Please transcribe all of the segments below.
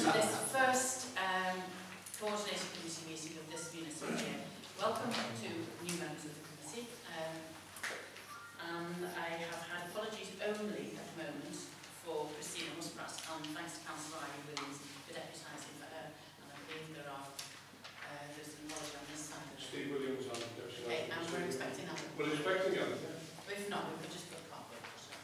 this first coordinated committee meeting of this municipal year. Welcome to new members of the committee. And I have had apologies only at the moment for Christina Muspratt, and thanks to Councillor Irene Williams for deputising for her. And I believe there's an apology on this side. Steve Williams on deputising. Okay, and we're expecting that. We're expecting that. If not, we could just put carpet.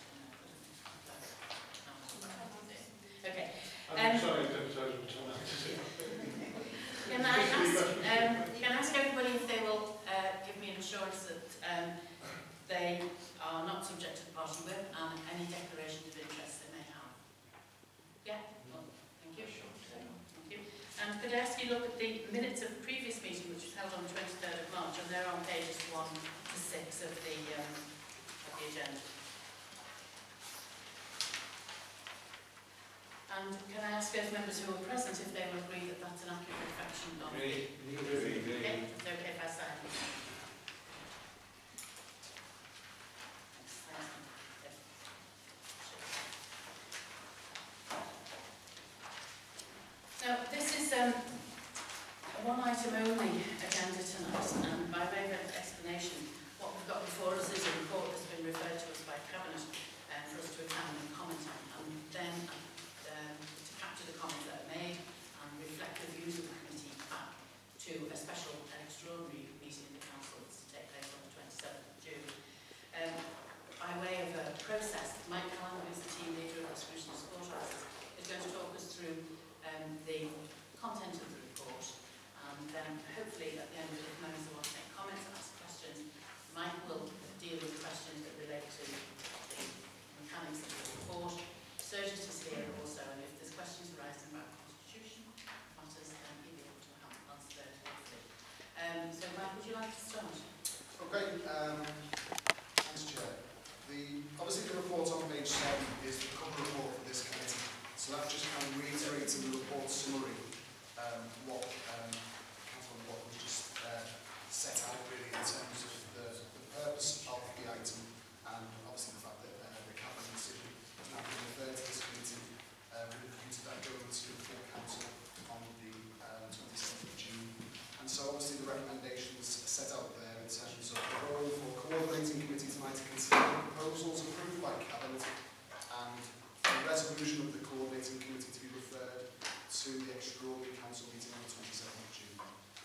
Okay. I'm sorry, deputising was on that. Can I ask everybody if they will give me an assurance that they are not subject to the party whip and any declarations of interest they may have? Yeah? Well, thank you. Thank you. And could I ask you to look at the minutes of the previous meeting, which was held on the 23rd of March, and they're on pages 1 to 6 of the agenda. And can I ask those members who are present if they will agree that that's an accurate reflection of the... Okay, it's okay if I sign. Now, this is a one item only agenda tonight, and by way of explanation, what we've got before us is a report that's been referred to us by Cabinet for us to examine and comment on, and then to capture the comments that are made and reflect the views of the committee back to a special and extraordinary meeting in the council that's to take place on the 27th of June. By way of a process, Mike Callan, who's the team leader of the Scrutiny is going to talk us through the content of the report, and then hopefully at the end of it, if members want to make comments and ask questions, Mike will deal with questions that relate to the mechanics of the report. Surgeon is here also, and if there's questions arising about constitution matters, then he'll be able to answer those hopefully. So Mike, would you like to start? Okay, thanks Chair. Obviously the report on page 7 is the cover report for this committee. So that just kind of reiterates in the report summary what was just set out really in terms of the purpose of the item, and obviously the fact that the Cabinet decision has now been referred to this committee with a view to that going to the full council on the 27th of June. And so obviously the recommendations set out there in terms of the role for coordinating committee tonight to consider proposals approved by Cabinet, and the resolution of the coordinating committee to be referred to the extraordinary council meeting on the 27th of June.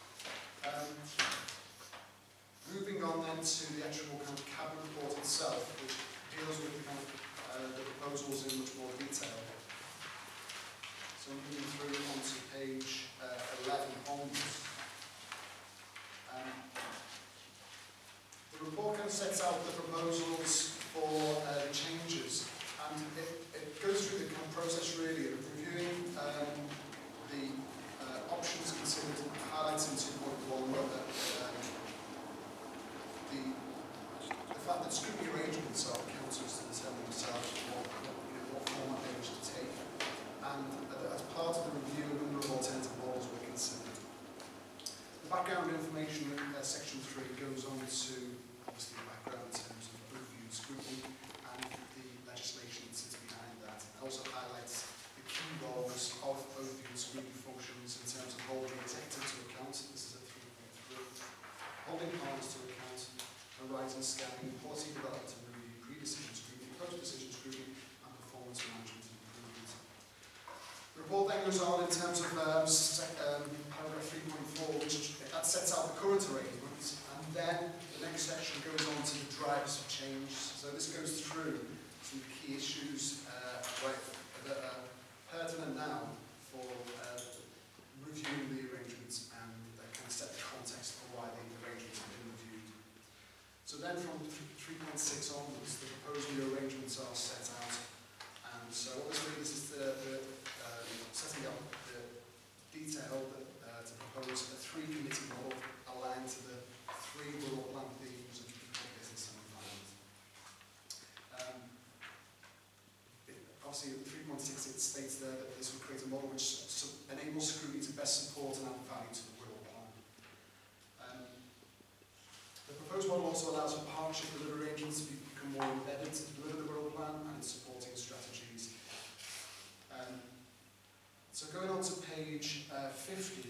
Moving on then to the actual kind of Cabinet report itself, which deals with the kind of the proposals in much more detail. So I'm moving through onto page 11 onwards. The report kind of sets out the proposals for the changes, and it goes through the kind of process really of reviewing the options considered, highlights in 2.1 whether the fact that scrutiny arrangements are councils to determine themselves what format they wish to take, and as part of the review, a number of alternative models were considered. The background information in section 3 goes on to obviously the background in terms of review scrutiny and the legislation that sits behind that. It also highlights the key roles of both the scrutiny functions in terms of holding executive to account, this is at 3.3, holding partners to account, horizon scanning, policy development and review, pre-decision scrutiny, post-decision scrutiny, and performance management improvement. The report then goes on in terms of paragraph 3.4, which that sets out the current arrangements, and then the next section goes on to the drivers of change. So this goes through some key issues that are pertinent now for reviewing the arrangements, and kind of set the context for why the arrangements have been reviewed. So then from 3.6 onwards, the proposed new arrangements are set out, and so obviously this is the setting up the detail to propose a 3-committee model aligned to the 3 rural plan themes of people, business and environment. Obviously, at 3.6 it states there that this will create a model which enables scrutiny to best support and add value to the rural plan. The proposed model also allows for partnership delivery arrangements to become more embedded to deliver the rural plan and its supporting strategies. So going on to page 50,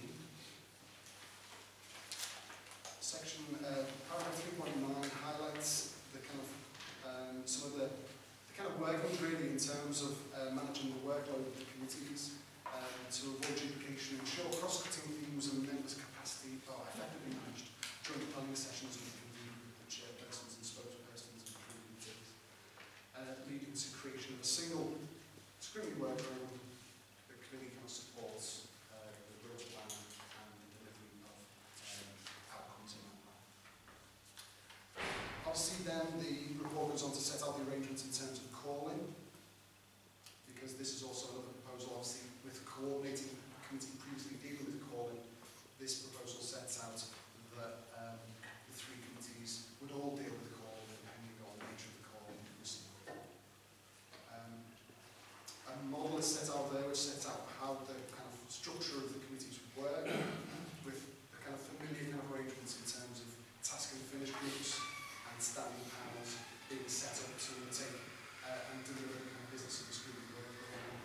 section paragraph 3.9 highlights the kind of some of the kind of workings really in terms of managing the workload of the committees to avoid duplication, ensure cross-cutting themes and members' capacity are effectively managed during the planning sessions and convened with the chairpersons and spokespersons of the committees, leading to creation of a single scrutiny workroom. The committee kind of supports the Wirral plan and the delivery of outcomes in that plan. Obviously then the report goes on to set out the arrangements in terms of calling, because this is also another proposal, obviously, with coordinating the committee previously dealing with calling. This proposal sets out that the three committees would all deal with calling depending on the nature of the call received. A model is set out there which sets out how the kind of structure of the committees would work, with the kind of familiar kind of arrangements in terms of task and finish groups and standing panels being set up to undertake and deliver the kind of business of the scrutiny work programme.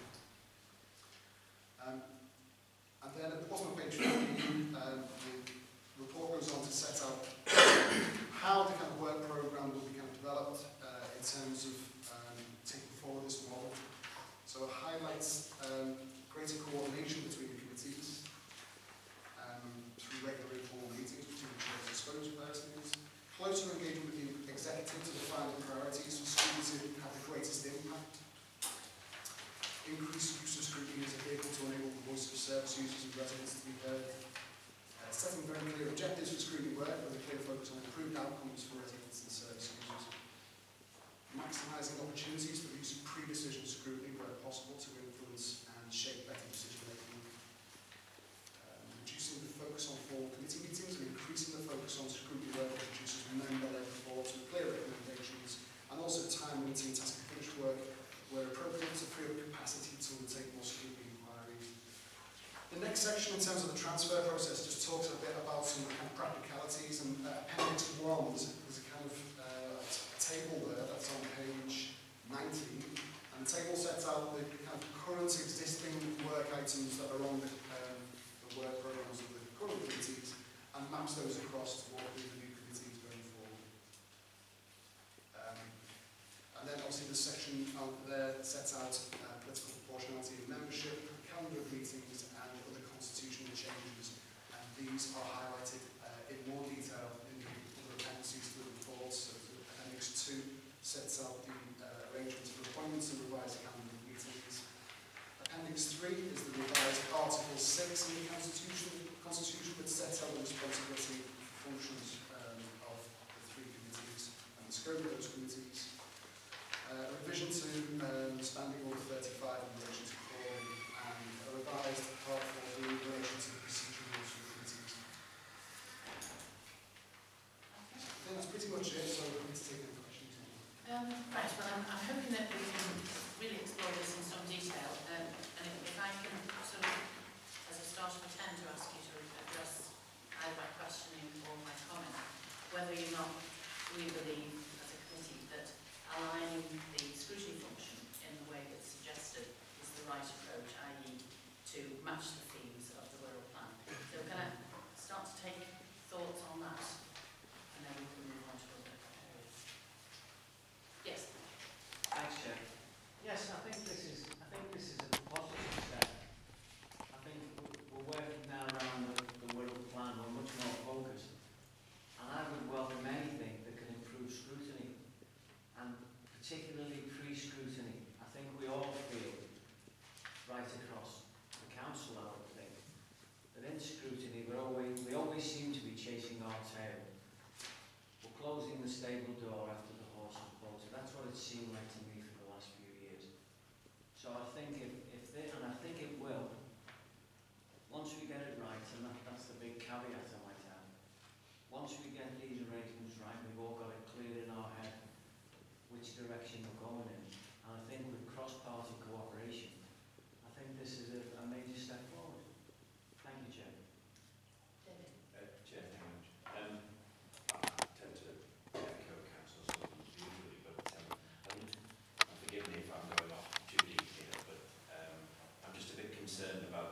And then at the bottom of page 15, the report goes on to set out how the kind of work programme will be kind of developed in terms of taking forward this model. So it highlights greater coordination between the committees through regular informal meetings between the chairs and spokespersons, closer engagement with the executive to define the priorities for scrutiny to have the greatest impact, increased use of scrutiny as a vehicle to enable the voice of service users and residents to be heard, setting very clear objectives for scrutiny work with a clear focus on improved outcomes for residents and service users, maximising opportunities for the use of pre-decision scrutiny where possible to influence and shape better decision making, reducing the focus on formal committee meetings and increasing the focus on scrutiny work that produces member-led reports with clear recommendations, and also time limiting task and finish work where appropriate to free up capacity to undertake more scrutiny inquiries. The next section in terms of the transfer process just talks a bit about some kind of practicalities, and Appendix 1, there's a kind of a table there that's on page 19, and the table sets out the kind of current existing work items that are on the work programmes of the current committees and maps those across to what will be the new committees going forward. And then obviously the section out there sets out political proportionality of membership, calendar of meetings and other constitutional changes, and these are highlighted in more detail in the other appendices to the reports. So Appendix 2 sets out the arrangements for appointments and revised calendar of meetings. Appendix 3 is the revised Article 6 in the Constitution which sets out the responsibility for functions of the three committees and the scope of those committees. A revision to Standing Order 35 in relation to calling, and a revised Part 4 in relation to the procedure rules for committees. I think that's pretty much it, so I'm going to take any questions. Right, well, I'm hoping that we can really explore this in some detail, and if I can sort of, as a start, intend to ask you to address either my questioning or my comment, whether or not we believe as a committee that aligning the scrutiny function in the way that's suggested is the right approach, i.e. to match the themes of the Wirral plan. So can I start to take thoughts on that, and then we can move on to other areas. Yes. Thanks, Chair. Yes, I think this is a positive step. I think we're working now around the Wirral plan. We're much more focused, and I would welcome anything that can improve scrutiny, and particularly pre-scrutiny. I think we all feel right across the council, I would think, that in scrutiny we always seem to be chasing our tail. We're closing the stable door after the horse has bolted. That's what it seemed like to me for the last few years. So I think and I think it will, once we get it right, and that's the big caveat I might have, once we get these arrangements right, we've all got it clear in our head which direction we're going in. And I think with cross-party cooperation, I think this is a major step forward. Thank you, Chair. Chair, thank you very much. I tend to echo councillors usually, but forgive me if I'm going off too deep here, but I'm just a bit concerned about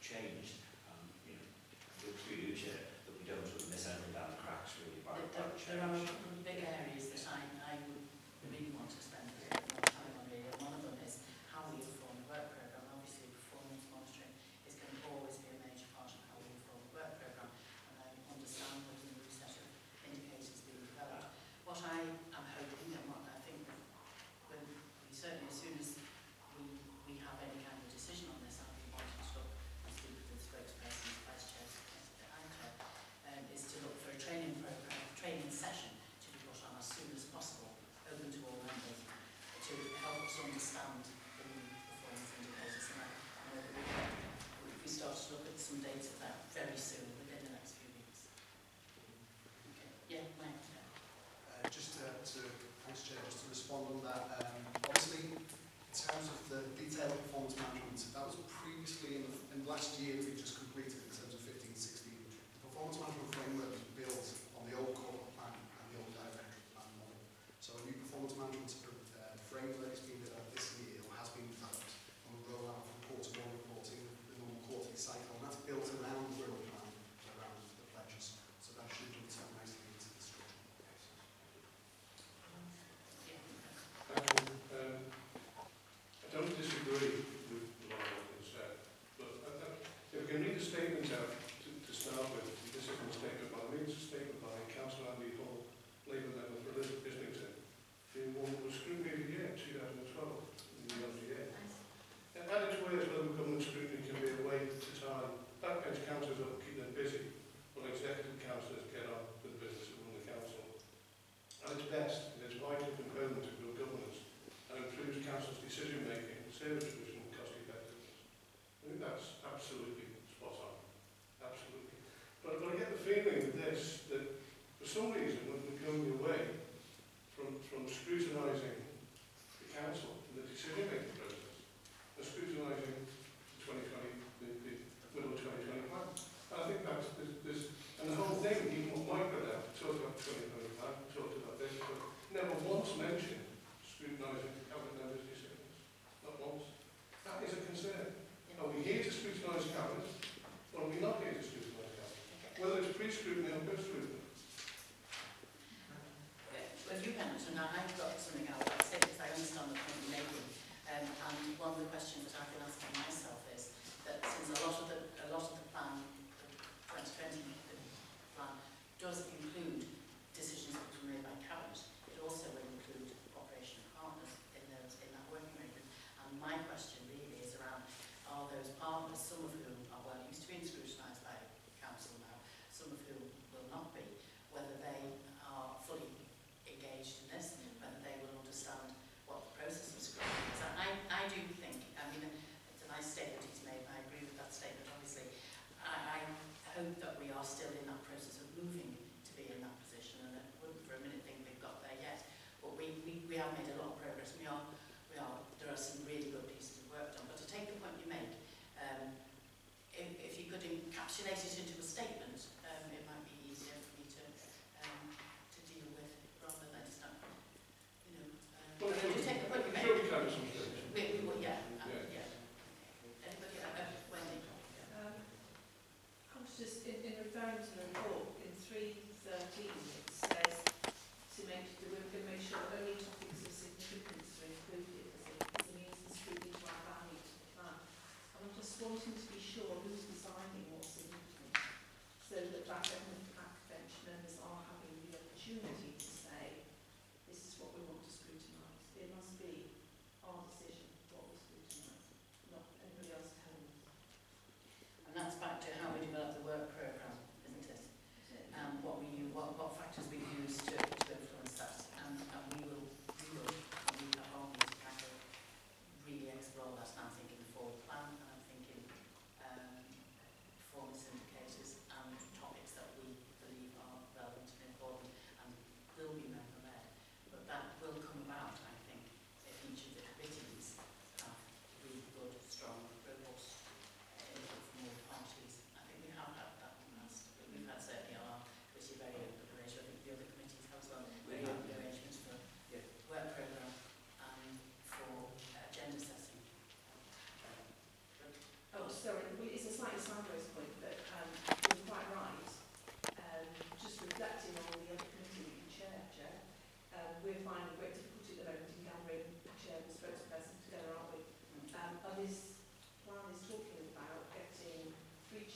changed. Through you, Chair, that we don't sort of miss anything down the cracks really by There are a change. couple of big areas that I would really want to spend a bit more time on really, and one of them is how we inform the work programme. Obviously performance monitoring is going to always be a major part of how we inform the work programme, and I understand there's a new set of indicators being developed. What I am hoping, and what I think when we certainly as soon as we have any kind of decision on this, I'll be wanting to look and speak with the spokesperson, the vice chair, is to look for a training programme, training session to be put on as soon as possible, open to all members, to help us understand the new performance indicators. And I know that we start to look at some data of that very soon, within the next few weeks. Okay. Yeah, Mike. Thanks, Chair, just to respond on that. Obviously, in terms of the detailed performance management, that was previously in last year we just completed in terms of 15-16. The performance management framework was built on the old corporate plan and the old directorate plan model. So a new performance management framework has been developed this year, or has been developed, and will roll out from quarter one reporting, the normal quarterly cycle, and that's built around the Wirral plan, around the pledges. So that should dovetail nicely into the structure. I don't disagree with what has been said, but if we can read the statement out to start with, this isn't a statement by me, it's a statement by Councillor Andy Hall, Labour member for Islington, who won the Scrutiny of the Year 2012 in the LGA. And added to ways local government scrutiny can be a way to time backbench councillors up, keep them busy, while executive councillors get on with the business of running the council. At its best, it is a vital component of good governance and improves council's decision making, service provision and cost effectiveness. I think that's absolutely spot on. Absolutely. But I get the feeling with this that for some reason we're going away from scrutinising the council and the decision making process and scrutinising the 2020, the middle of 2020 plan. And I think that's and the whole thing, even what Mike got out, talked about the 2020 plan, talked about this, but never once mentioned scrutinising cabinet members' decisions. Not once.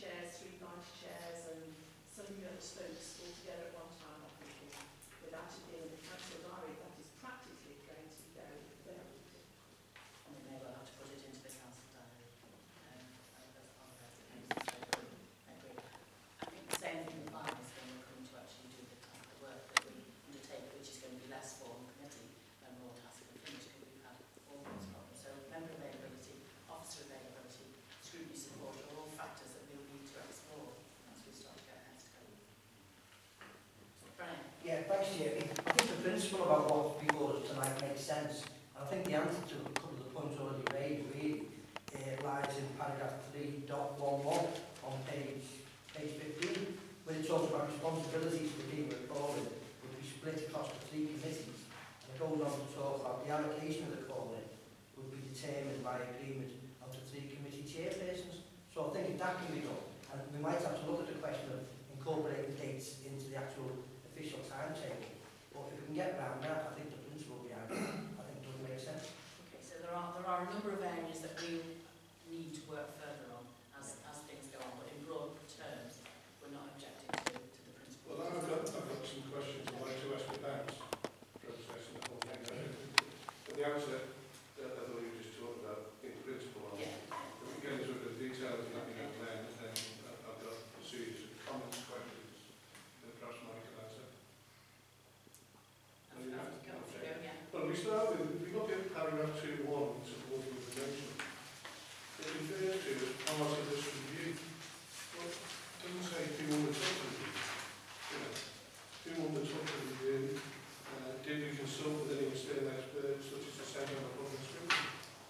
chairs, 3 vice chairs, and some of the other spokes all together at one time, I think, without it being in the council diary, that is practically going to be very, very difficult. I mean, they will have to put it into the council diary. As part of that, I agree. I think the same thing applies when we're coming to actually do the type of work that we undertake, which is going to be less form committee and more task and finish, because we've had all those problems. So member availability, officer availability, scrutiny support are all factors that we'll need to explore as we start to get our heads together. Brian? Yeah, thanks, Jamie. I think the principle about what's before us tonight makes sense. I think the answer to a couple of the points already raised really lies in paragraph 3.11 on page 15, where it talks about responsibilities for being recorded would be split across the 3 committees. And it goes on to talk about the allocation of the calling would be determined by agreement of the 3 committee chairpersons. So I think if that can be done, and we might have to look at the question of incorporating dates into the actual official timetable. But if we can get around that, I think the principle behind it, I think does make sense. Okay, so there are a number of areas that we need to work further on as things go on, but in broad terms, we're not objecting to the principle. Well, I've got some questions I'd like to ask about processing the whole thing. At the outset, I thought you were just talking about in principle. Yeah. If we get into the details, then I've got a series of comments, questions, that perhaps Mike can answer. Well, we start with, if we look at paragraph 2.1, supporting information, it refers to as part of this review. Well, it doesn't say who undertook the review. You know, who undertook the review? Did we consult with any external experts, such as the Centre on Public Scrutiny?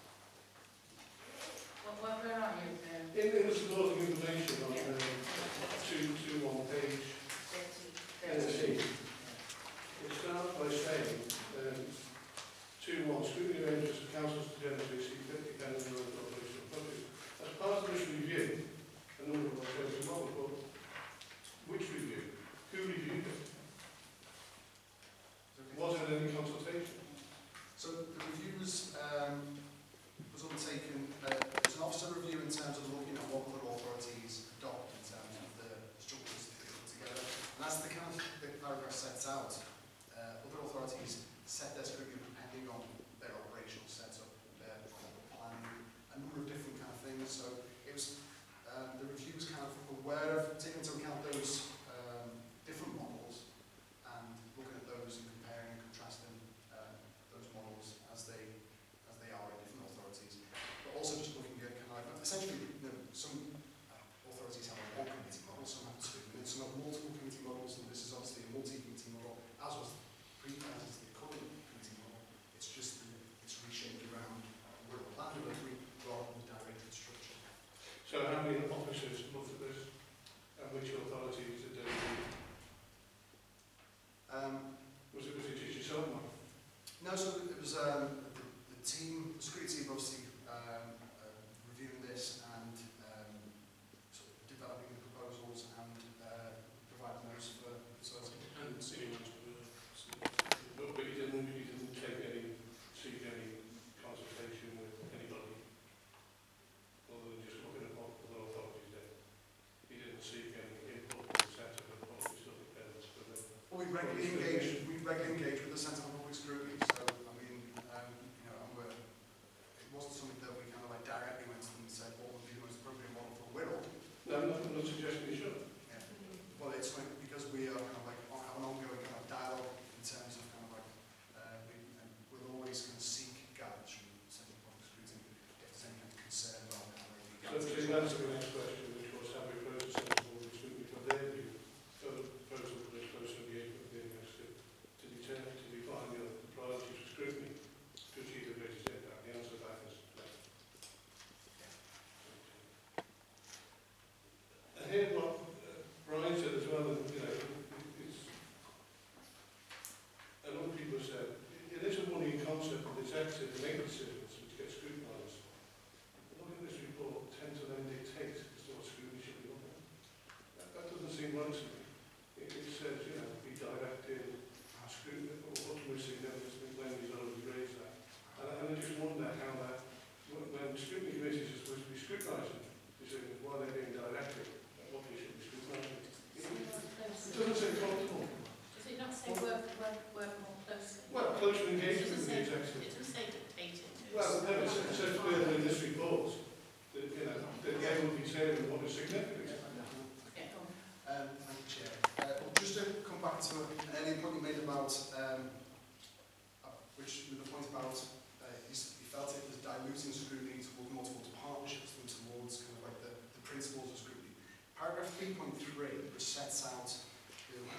Where are you? In the supporting information on 2.1 page 13, it starts by saying 2.1, scrutiny ranges for councils to generally see 50 pounds of operational budget. As part of this review, a number of operations model, but which review? Who reviewed it? Was there any consultation? So the review was undertaken, there's an officer review in terms of looking at what other authorities adopt in terms of the structures that they put together. And as the paragraph sets out, other authorities set their scrutiny depending on their operational setup, their planning, a number of different kind of things. So it was, the review was kind of aware of, taking into account those different models and looking at those and comparing and contrasting those models as they are in different authorities. But also just looking at kind of like, essentially, you know, some authorities have a one committee model, some have 2, and then some have multiple committee models, and this is obviously a multi-committee model, as was the current committee model. It's just it's reshaped around Wirral plan delivery rather than the directed structure. So how many officers looked at this, and which authorities did they review? Was it just yourself, Mark? No, so it was the team, the scrutiny team obviously reviewing this and sort of developing the proposals and providing those for facility. And seeing but you didn't seek any consultation with anybody other than just looking at what other authorities did. You didn't seek any input from the Centre for Public Scrutiny for them. Well, we regularly engage with the Centre for Public Scrutiny, so I mean, you know, and it wasn't something that we kind of like directly went to them and said what would be the most appropriate model for Wirral. No, I'm not suggesting you should. Yeah. Well, it's like, because we are kind of like have an ongoing kind of dialogue in terms of kind of like we'll always kind of seek guidance from the Centre for Public Scrutiny if there's any kind of concern about kind of like So to answer the next question, which was have we approached the Centre for Public Scrutiny for their view, so the proposal for this close engagement with the investor to determine, to define the priorities for scrutiny to achieve the greatest impact. The answer to that is no. I hear what Brian said as well, and you know, it's a lot of people have said it is a money concept of executive and make decisions which get scrutinised. Looking at this report tend to then dictate as to what scrutiny should be looking at. That doesn't seem right to me. It says, you know, be directed, scrutiny, or ultimately significance. I think Wendy's always raised that. And I just wonder how that, when scrutiny committees are supposed to be scrutinising decisions, why they're being directed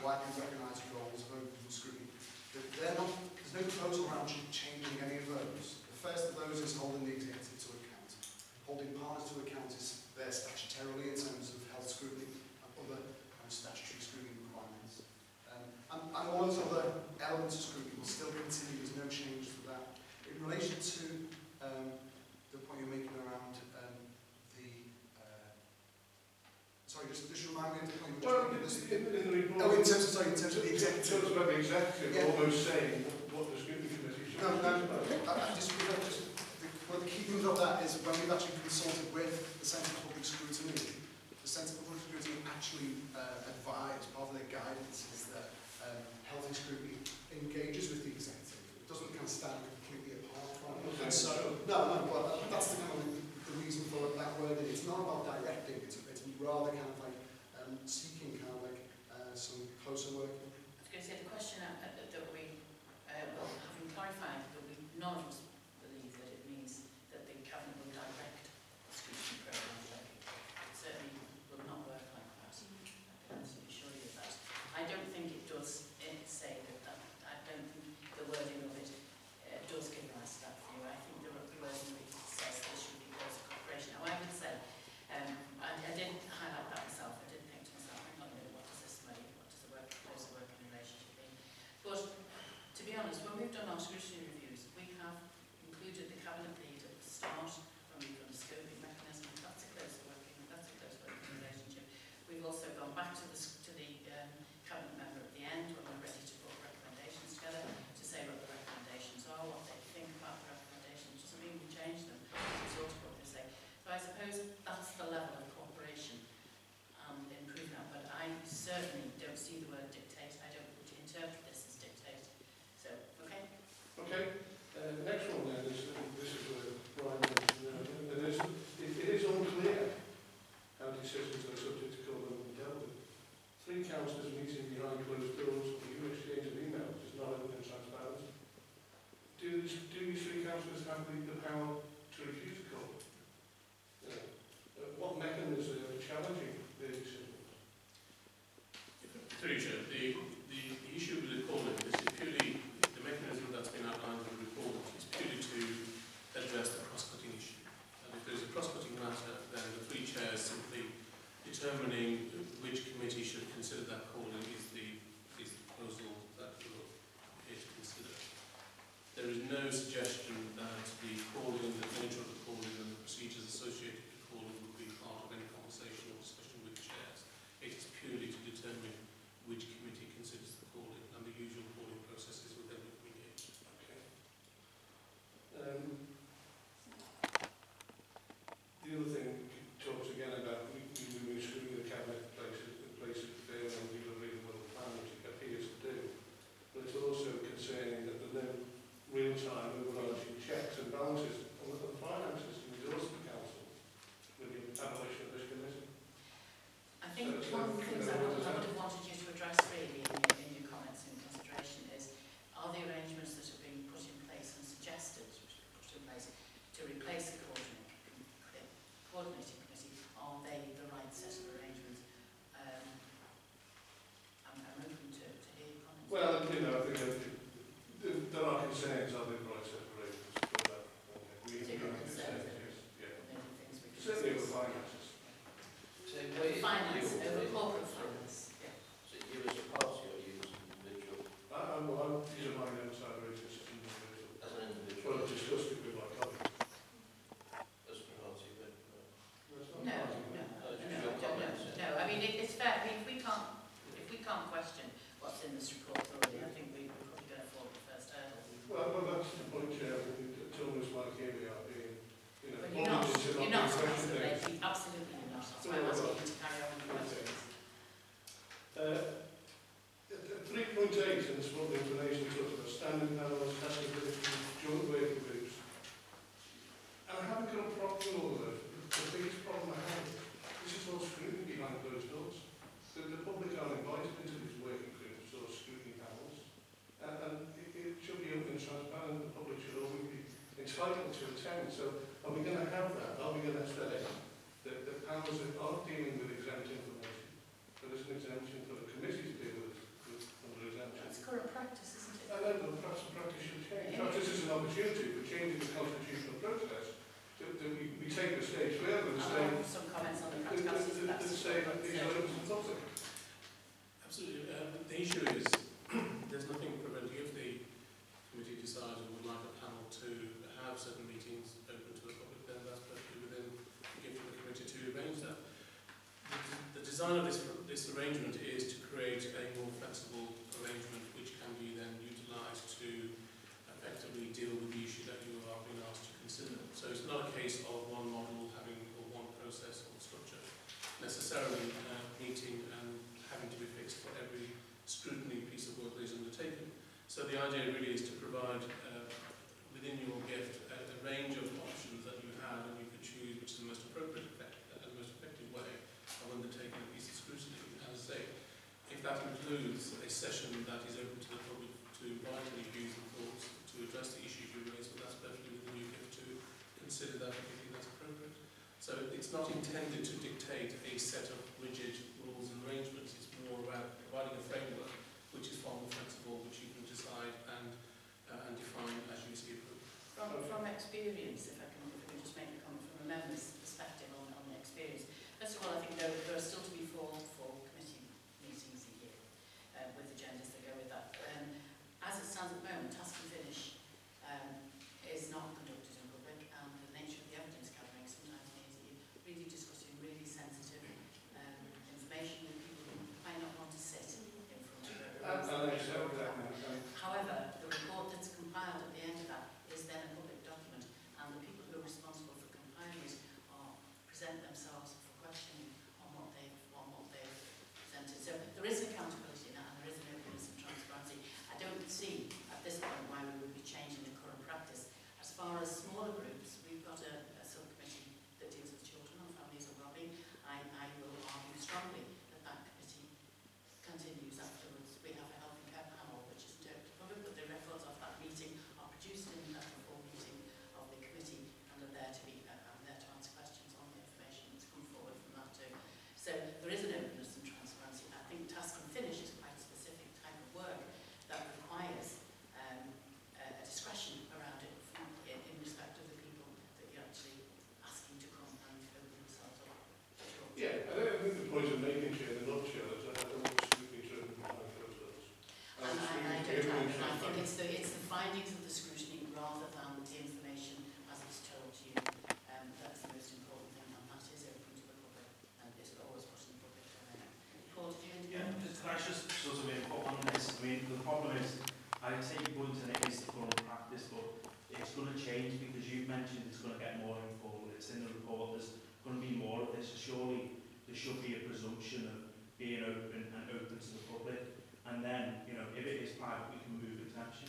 widely recognised roles of open scrutiny. They're not, there's no proposal around changing any of those. The first of those is holding the executive to account. Holding partners to account is there statutorily in terms of health scrutiny and other statutory scrutiny requirements. And all those other elements of scrutiny will still continue. There's no change to that. In relation to the point you're making around sorry, just remind me of the point you were making. In the report, in terms of the executive. It talks about the executive almost saying what the scrutiny committee should No, do. One of the key things of that is when we've actually consulted with the Centre for Public Scrutiny, the Centre for Public Scrutiny actually advised, part of their guidance is that health and scrutiny engages with the executive. It doesn't kind of stand completely apart from it. And so, no, well, that's the kind of the reason for that word. It's not about directing, it's rather kind of like seeking kind of like some closer work. I was going to say the question that we, well, having clarified that none of us believe that it means that the Cabinet will direct the scrutiny programme. It certainly will not work like that. I can absolutely assure you of that. I don't think it does say that. I don't think the wording of it does give rise to that view. I think the wording of it says there should be closer cooperation. Now, I would say, I did highlight that myself. I did think to myself, hang on a minute, what does this mean? What does the closer working relationship mean? But to be honest, when we've done our scrutiny reviews, we have included the cabinet lead at the start when we've done a scoping mechanism. That's a closer working relationship. We've also gone back to the cabinet member at the end when we're ready to put recommendations together to say what the recommendations are, what they think about the recommendations. Doesn't mean we change them. It's sort of what they say. So I suppose that's the level of cooperation and improving that. But I certainly don't see the word dictate. I don't interpret this as dictate. So, okay? Okay. The next one then is, this is where Brian mentioned, it is unclear how decisions are subject to court will be dealt with. 3 councillors meeting behind closed doors for you exchange of emails is not open and transparent. Do these 3 councillors have the power to refuse a call? What mechanism are challenging their decisions? Through you, the issue with the calling is purely the mechanism that's been outlined in the report is purely to address the cross-cutting issue. And if there's a cross-cutting matter, then the 3 chairs simply determining which committee should consider that calling is the proposal that you're here to consider. There is no suggestion that the calling, the nature of the calling and the procedures associated with the calling would be part of any conversation or discussion with chairs. It is purely to determine which committee considers the calling and the usual calling processes with them engaged. Okay. The other thing talks again about we moving scrutiny the cabinet places fair and delivery of the plan, which it appears to do. But it's also concerning that there's no real-time overarching checks and balances on the finances and resources of the council with the abolition of this committee. I think one of the things I would have wanted you to address really in your comments and consideration is, are the arrangements that have been put in place and suggested put in place to replace the coordinating committee, are they the right set of arrangements? I'm open to hear your comments. Well, I think there are concerns of the right set of arrangements. We have concerns, yes. Certainly over finances. Finance, over corporate finance. Yeah. So you as a party or you as an individual? I'm using my own side arrangements as an individual. As an individual? Well, I've discussed it with my colleagues. As a party, but No. I mean, it's fair. I mean, if we can't question what's in this report already, I think we're probably going to fall the first hurdle. Well, that's the point, Chair. It's almost like here we are being, But you're not absolutely not. That's why I'm asking you to carry on with the questions. 3.8 in the small information talks about standing panels, task committees, joint working groups. And I haven't got a problem with all of those. The biggest problem I have, this is all scrutiny behind closed doors. The public are invited into these working groups or scrutiny panels. And it should be open and transparent. The public should always be entitled to attend. So are we going to have that? Are we going to say that the panels that aren't dealing with exempt information, there is an exemption for the committee to deal with current practice, isn't it? I know, but perhaps the practice should change. Perhaps this is an opportunity for changing the constitutional process. That we take a stage further and say... some comments on the practicalities of that. Say that these are open to the public. Absolutely. The issue is there's nothing preventing if the committee decides and would like a panel to have certain meetings open to the public, then that's perfectly within the gift of the committee to arrange that. The design of this arrangement is to create a more flexible arrangement which can be then utilised to effectively deal with the issue that you are being asked to consider. So it's not a case of one model having or one process or structure necessarily meeting and having to be fixed for every scrutiny piece of work that is undertaken. So the idea really is to provide within your gift a range of options that you have, and you can choose which is the most appropriate and the most effective way of undertaking a piece of scrutiny. As I say, if that includes a session that is open to the public to write any views and thoughts to address the issues you raise, well, that's perfectly within your gift to consider that if you think that's appropriate. So it's not intended to dictate a set of rigid rules and arrangements. It's more about providing a framework which is far more flexible, which you can decide and define as you see appropriate. From experience, if I can just make a comment from a member's perspective on the experience. First of all, I think there are still to be four committee meetings a year with agendas that go with that. As it stands at the moment, task and finish is not conducted in public, and the nature of the evidence gathering sometimes means that you're really discussing really sensitive information that people might not want to sit in front of. However, the report that's compiled at the end of that is then a public document, and the people who are responsible for compiling it present themselves for questioning on what they've presented. So there is accountability in that, and there is an openness and transparency. I don't see at this point why we would be changing the current practice. As far as smaller groups, we've got a subcommittee that deals with children and families and wellbeing. I will argue strongly that committee continues afterwards. We have a health and care panel which isn't open to public, but the records of that meeting are produced in that full meeting of the committee, and are there to answer questions on the information that's come forward from that too. So there is an openness and transparency. I think task and finish is quite a specific type of work that requires a discretion around it in respect of the people that you're actually asking to come and open themselves up. Yeah, I think the point of making sure they're not sure is that I don't want scrutiny to open behind closed doors. And I think it's the findings of the scrutiny rather than the information as it's told to you that's the most important thing, and that is open to the public and is always put in the public domain. Paul, did you can I just sort of input on this? I mean, the problem is, I take your point and it is the current practice, but it's going to change because you've mentioned it's going to get more informal. It's in the report, there's going to be more of this. Surely there should be a presumption of being open and open to the public. And then, you know, if it is private, we can move exemption.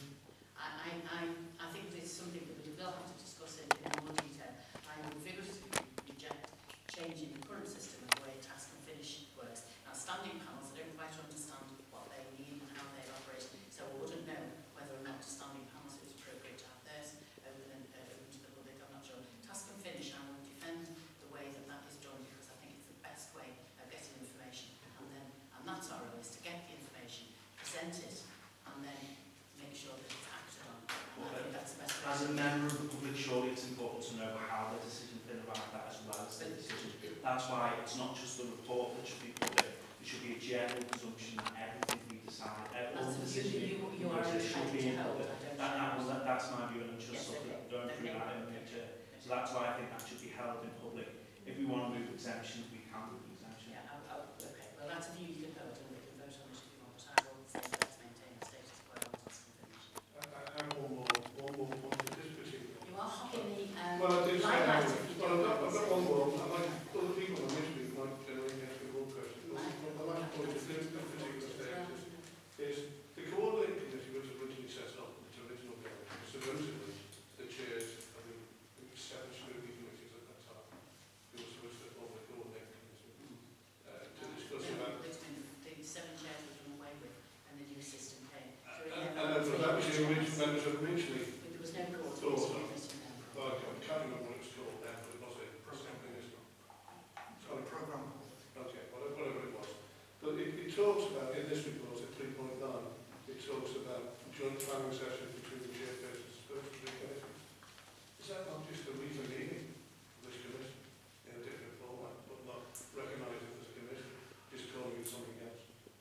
I think it's something that we will have to discuss in more detail. I will vigorously reject changing the current system of the way task and finish works. Now, standing panels, I don't quite understand what they mean and how they operate, so I wouldn't know whether or not standing panels is appropriate to have theirs open to the public. I'm not sure. Task and finish, I will defend the way that that is done because I think it's the best way of getting information, and that's our role, is to get the information, present it, and then make sure that it's acted on. And I think that's the best way. As a member of the public, surely it's important to know how the decision's been about that as well as the decision. That's why it's not just the report that should be public. There should be a general presumption that everything we decide, all the decisions you are should be in public. public. That's my view, and I'm just Yes, sort okay. of going through that in the picture. So that's why I think that should be held in public. If we want to move exemptions, we can move exemptions. Yeah, okay. Well, that's a view you can hold, and we can vote on it if you want, but I will say let's maintain the status quo on task and finish. I have one more point to this particular. You are hopping the Well, I did say limelight if you I've don't. got one more. I like other people on this week might generally ask me one question. The last point is this particular stage is the coordinating committee was originally set up, its original building, supposedly the chairs of the 7 scrutiny committees at that time. Who was supposed to form the coordinating committee to discuss about. The 7 chairs were done away with, and the new system came. And that was the original members of originally. There was no coordinating committee then. Well, I can't remember what it was called then, but it was a something is Sorry, programme. okay, whatever it was. But it talks about, in this report at 3.9, it talks about joint planning session between the chairpersons of both three committees. Is that not just a reconvening of this commission in a different format, but not recognising it as a commission, just calling it something else?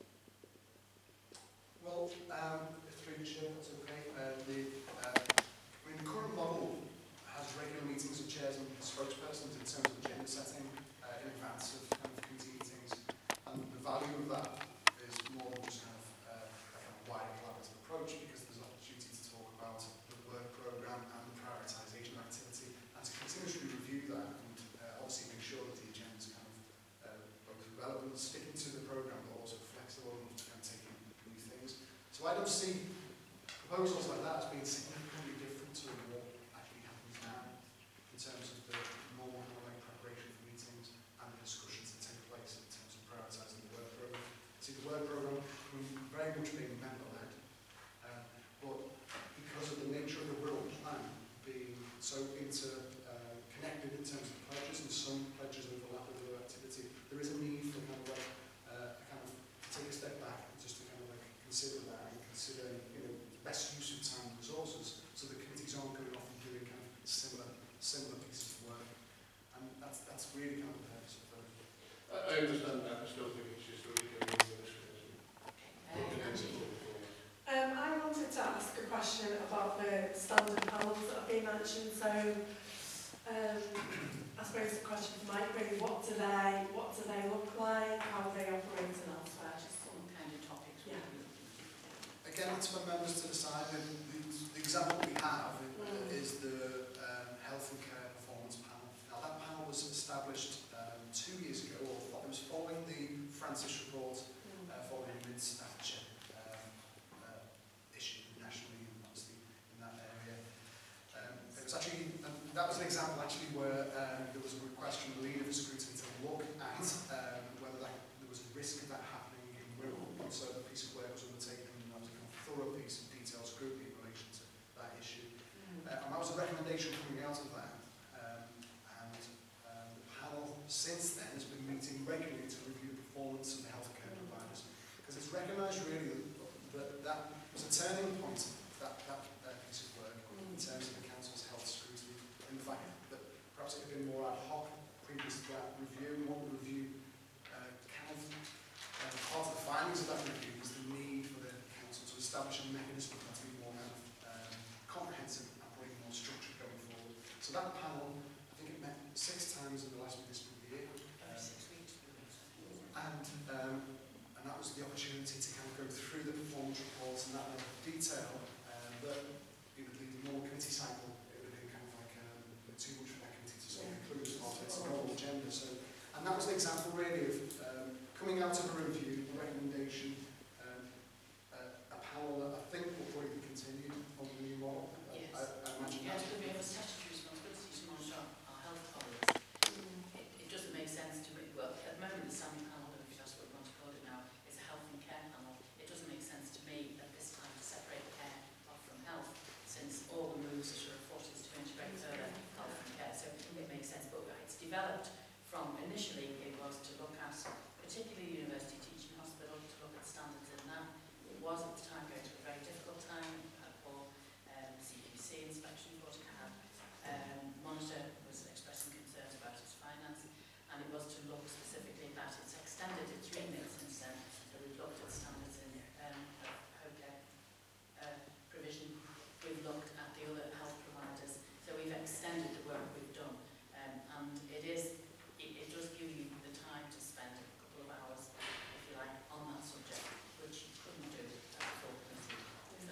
Well, through the chair, that's okay. The current model has regular meetings of chairs and spokespersons in terms of agenda setting in advance of kind of committee meetings, and the value of that is more than just kind of a kind of wider collaborative approach, because there's opportunity to talk about the work programme and the prioritisation of activity, and to continuously review that, and obviously make sure that the agenda is kind of both relevant, sticking to the programme, but also flexible enough to kind of take in new things. So I don't see proposals like that as being significantly different to what actually happens now in terms of the normal preparation for meetings and the discussions that take place in terms of prioritising the work programme. See, the work programme very much being member-led, but because of the nature of the Wirral plan being so interconnected in terms of pledges, and some pledges overlap with other activity, there is a need for kind of like take a step back and just to kind of like consider that and consider, you know, the best use of time and resources, so the committees aren't going off and doing kind of similar pieces of work, and that's really kind of the purpose of it. I understand that. I still think it's just a reconvening of this commission. I wanted to ask a question about the standard panels that have been mentioned. So, I suppose the question for Mike really, what do they look like? How are they operating elsewhere? Just Some kind of topics. Yeah. Again, it's for members to decide. The example we have is the Health and Care Performance Panel. Now, that panel was established 2 years ago, or it was following the Francis report, following the Mid-Staffordshire issue nationally, and obviously in that area. It was actually, that was an example actually where there was a request from the leader of Scrutiny to look at whether there was a risk of that happening in Wirral. So the piece of work was undertaken, and that was a kind of thorough piece of detailed scrutiny in relation to that issue. And that was a recommendation coming out of that. The panel since then has been meeting regularly to review the performance of the healthcare providers, because it's recognised really that was a turning point, that piece of work, in terms of the council's health scrutiny, and the fact that perhaps it had been more ad hoc previous to that review. We want to review part of the findings of that review is the need for the council to establish a mechanism that to be more comprehensive and bring more structure going forward. So that panel, I think it met 6 times in the last municipal year. 6 weeks. And that was the opportunity to kind of go through the performance reports and that level of detail. But you know, the normal committee cycle, it would have been kind of like too much for that committee to sort of include as part of its normal agenda. So, and that was an example really of coming out of a review, a recommendation, a panel that I think will probably be continued on the new model. Yes. I imagine Yes, that's but we have a statutory responsibility to monitor our health colleagues. It doesn't make sense to me. Well, at the moment, the standing panel, if that's what we want to call it now, is a health and care panel. It doesn't make sense to me at this time to separate care off from health, since all the moves are afoot is to integrate further health and care. So it makes sense, but it's developed from initially it was to look at, particularly University Teaching Hospital, to look at standards in that. It was at the time going through a very difficult time for CQC inspection report to have. Monitor was expressing concerns about its finance, and it was to look specifically at that. It's extended its remit since then, so we've looked at standards in home care provision. We've looked at the other health providers, so we've extended the work we've done, and it does give you the time to spend a couple of hours, if you like, on that subject, which you couldn't do at the full committee.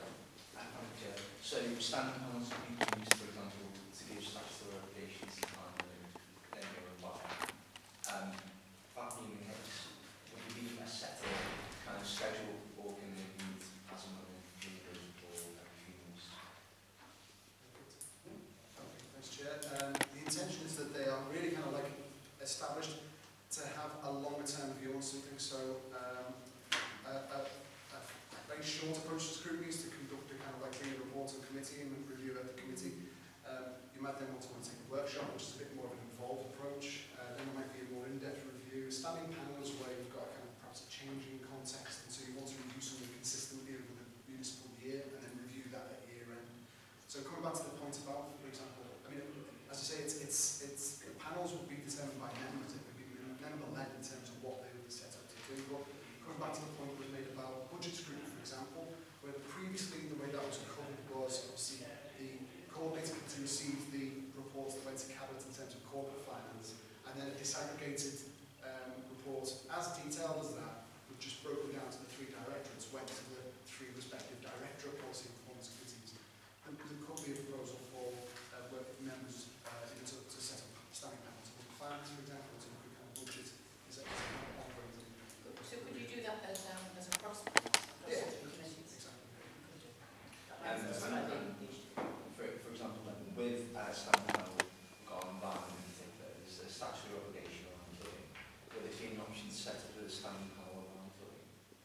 So standing panels you can use, for example, to give statutory obligations and then your reply. That being the case, would you be a set kind of schedule, or can they meet as and when needed, or every few months? Okay, thanks, Chair. The intention is that they are really kind of like established to have a longer term view on something. So a very short approach to scrutiny is to conduct a kind of like bring a report to the committee and review at the committee. You might then want to take a workshop, which is a bit more of an involved approach. Then there might be a more in-depth review. A standing panel is where you've got a kind of perhaps a changing context, and so you want to review something consistently over the year and then review that at year end. So coming back to the point about, for example, I mean, as I say, it's the panels would be determined by members. It would be member-led in terms of what they would be set up to do. But coming back to the point we made about budget scrutiny, for example, where previously the way that was covered was obviously the coordinator could receive the reports that went to Cabinet in terms of corporate finance, and then a disaggregated report as detailed as that, which just broken down to the 3 directorates, went to the 3 respective directorate policy and performance committees. And there could be a proposal for members to set up standing panels of finance, for example, to look at kind of budget. Is that ongoing? So could you do that as a prospect? Yeah. Exactly. For example, with standing panel gone live in particular, there's a statutory obligation on employing. Would it be an option to set up with a standing panel on employing?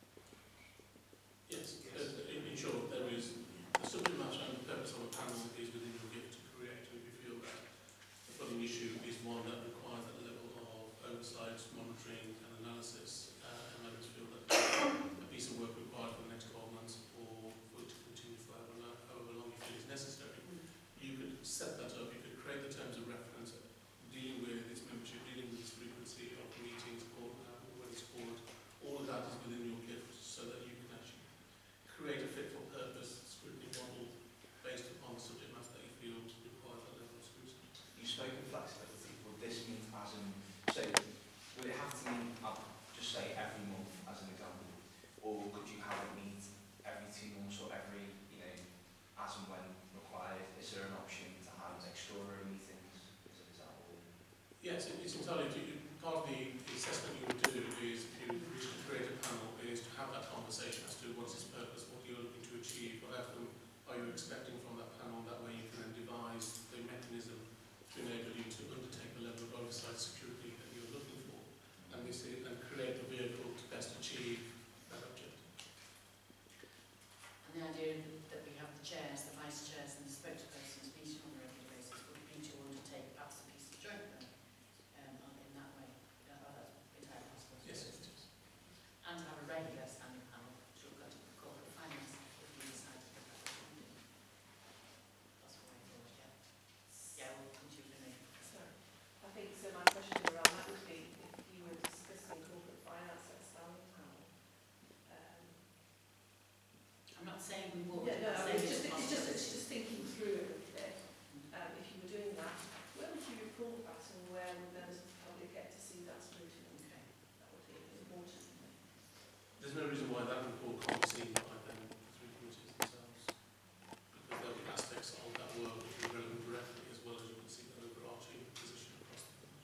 Yes. In short, there is the subject matter and the purpose of a panel is within your gift to create. And if you feel that the funding issue is one that requires that level of oversight, monitoring and analysis, and members feel that a piece of work required for the next 12 months or for it to continue for however long you feel is necessary, you could set that up, you could create the terms of reference, dealing with its membership, dealing with its frequency of meetings, or when it's called. All of that is within your gift so that you can actually create a fit for purpose scrutiny model based upon the subject matter that you feel requires that level of scrutiny. You spoke of flexibility. Would this mean as in, so would it have to mean, I'll just say every month as an example, or could you have it meet every 2 months or every, as and when required? Is there an option to have extraordinary meetings? Is that all? Yes, it's entirely to you. Part of the assessment you would do is, if you wish to create a panel, is to have that conversation as to what's its purpose, what you're looking to achieve, what outcome are you expecting from that panel. That way you can then devise the mechanism to enable you to undertake the level of oversight security that you're looking for, and create the vehicle to best achieve that objective. And the idea that we have the chairs, the vice chairs and the spokespersons meeting on a regular basis would be to undertake perhaps a piece of joint work in that way. That's entirely possible. Yes, it is. And to have a regular standing panel to look at corporate finance if we decide to get that funding. That's the way forward, yeah. Yeah, we'll continue to So, I think so. My question around that would be if you were discussing corporate finance at a standing panel. I'm not saying we would. Yeah, no, I'm I mean, saying it's just thinking through it a bit. If you were doing that, where would you report that, and where would members of the public get to see that scrutiny? Okay. That would be important. There's no reason why that report can't be seen by them, the 3 committees themselves, because there will be aspects of that work which are relevant directly, as well as you can see the overarching position across the board.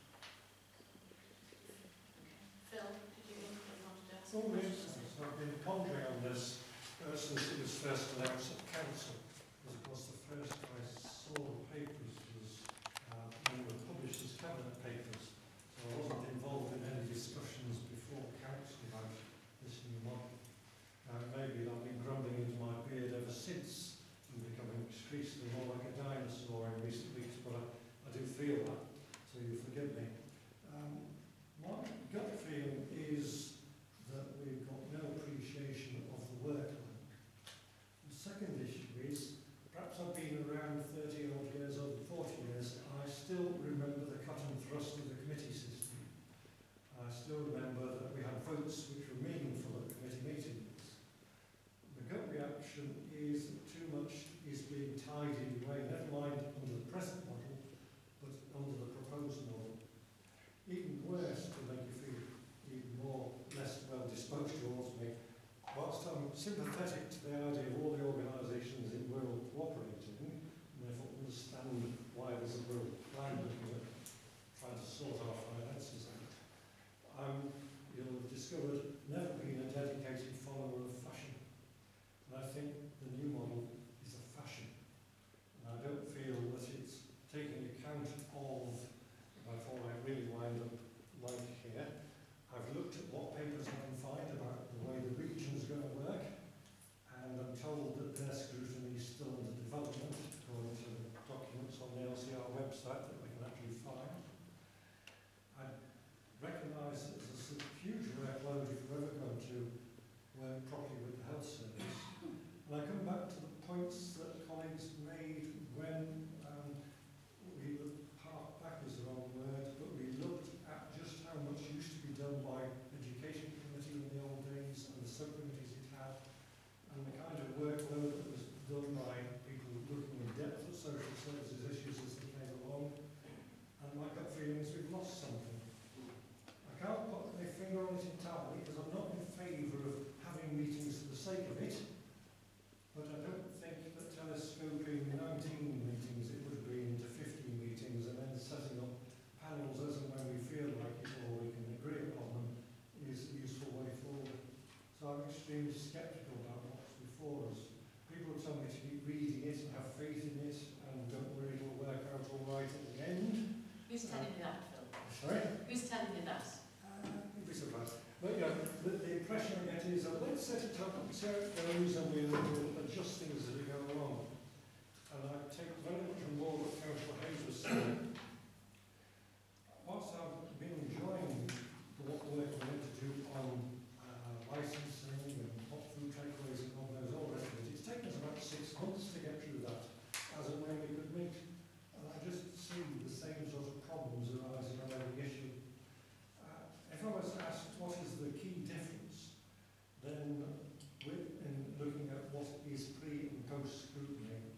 Okay. Phil, did you want to ask? Oh, yes, I've been pondering on this since it was first announced at council. Because of course the first I saw the papers was when they were published as cabinet papers. So I wasn't involved in any discussions before council about this new model. Maybe I've been grumbling into my beard ever since and becoming increasingly more like a dinosaur in recent weeks, but I do feel that, so you forgive me. My gut feeling is that we've got no appreciation of the workload. The second issue is, perhaps I've been around 30 odd years, over 40 years, I still remember the cut and thrust of the committee system. I still remember that we had votes which were meaningful at committee meetings. The gut reaction is that too much is being tidied away, never mind under the present model, but under the proposed model. Even worse, to make you feel even less well disposed towards me, whilst I'm sympathetic to the idea of all the organisations in Wirral cooperating, and therefore understand why there's a Wirral plan looking at trying to sort our finances out, you'll have discovered never been a dedicated follower of fashion. And I think the new model is a fashion. And I don't feel that it's taking account of, before I really wind up like here, I've looked at what papers I can find about the way the region's going to work, and I'm told that their scrutiny is still under development, according to the documents on the LCR website that we can actually find. I recognise that there's a huge workload if we're ever going to work properly with the health service. And I come back extremely sceptical about what's before us. People tell me to keep reading it and have faith in it and don't worry, it'll work out all right at the end. Who's telling you that, Phil? Sorry? Who's telling you that? You'd be surprised. But yeah, the impression I get is that let's set it up and see how it goes and we'll adjust things as we go along. And I take very much on board what Councillor Hayes was saying. Whilst I've been enjoying the work we're going to do on licensing and hot food takeaways and all the rest of it, it's taken us about 6 months to get through that, as and when we could meet. And I just see the same sort of problems arising on every issue. If I was asked what is the key difference, then in looking at what is pre and post scrutiny,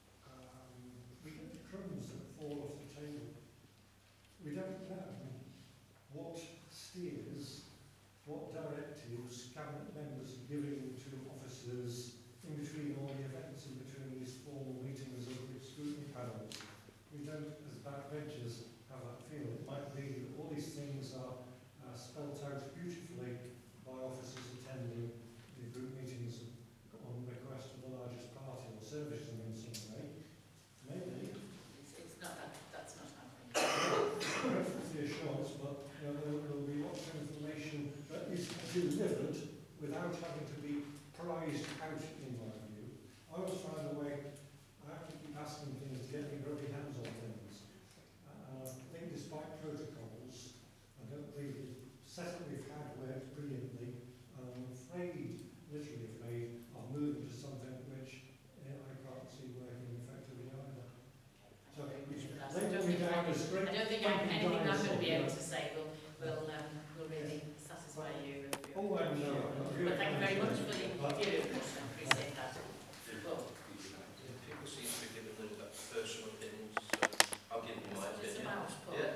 we get the crumbs that fall off the table. We don't know what steers, what directives cabinet members are giving to officers in between all the events, in between these formal meetings of the scrutiny panels. We don't, as backbenchers, have that feel. It might be that all these things are spelt out beautifully by officers attending the group meetings on request of the largest party or service them in some way. Maybe. It's not that, that's not happening. That's the assurance, but you know, there will be lots of information that is delivered without having to be prized out, in my view. I always find a way, I have to keep asking things to get me rubbing hands on things. I think despite protocols, I don't believe the setup we've had worked brilliantly. I'm afraid, literally afraid, of moving to something which I can't see working effectively either. So, I don't think anything I'm going to be able to say will really satisfy you. Oh, I know. But thank you very much for the view. I appreciate that. Well, People seem to be giving a little bit personal opinions, so I'll give you my it's opinion. about, Paul. Yeah,